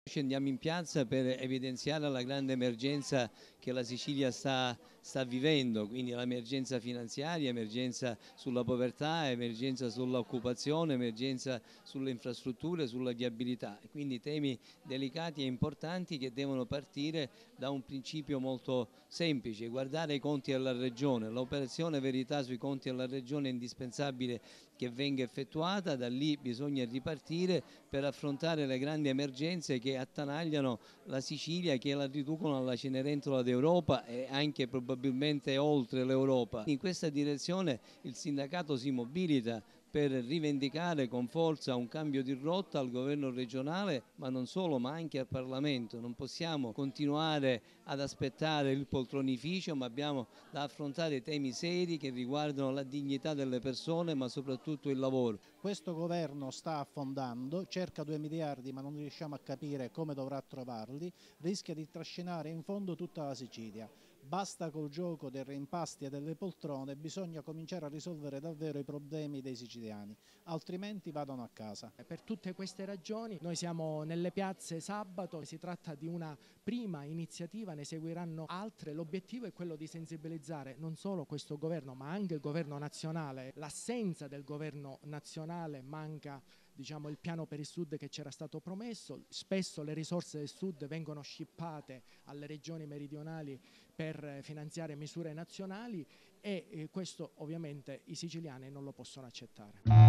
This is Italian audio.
Scendiamo in piazza per evidenziare la grande emergenza che la Sicilia sta vivendo, quindi l'emergenza finanziaria, emergenza sulla povertà, emergenza sull'occupazione, emergenza sulle infrastrutture, sulla viabilità. Quindi temi delicati e importanti che devono partire da un principio molto semplice: guardare i conti della Regione. L'operazione verità sui conti della Regione è indispensabile che venga effettuata, da lì bisogna ripartire per affrontare le grandi emergenze che attanagliano la Sicilia, che la riducono alla Cenerentola d'Europa e anche probabilmente oltre l'Europa. In questa direzione il sindacato si mobilita per rivendicare con forza un cambio di rotta al governo regionale, ma non solo, ma anche al Parlamento. Non possiamo continuare ad aspettare il poltronificio, ma abbiamo da affrontare temi seri che riguardano la dignità delle persone, ma soprattutto il lavoro. Questo governo sta affondando, cerca 2 miliardi ma non riusciamo a capire come dovrà trovarli, rischia di trascinare in fondo tutta la Sicilia. Basta col gioco dei reimpasti e delle poltrone, bisogna cominciare a risolvere davvero i problemi dei siciliani, altrimenti vadano a casa. Per tutte queste ragioni noi siamo nelle piazze sabato, si tratta di una prima iniziativa, ne seguiranno altre. L'obiettivo è quello di sensibilizzare non solo questo governo ma anche il governo nazionale. L'assenza del governo nazionale, manca il piano per il Sud che c'era stato promesso, spesso le risorse del Sud vengono scippate alle regioni meridionali per finanziare misure nazionali e questo ovviamente i siciliani non lo possono accettare.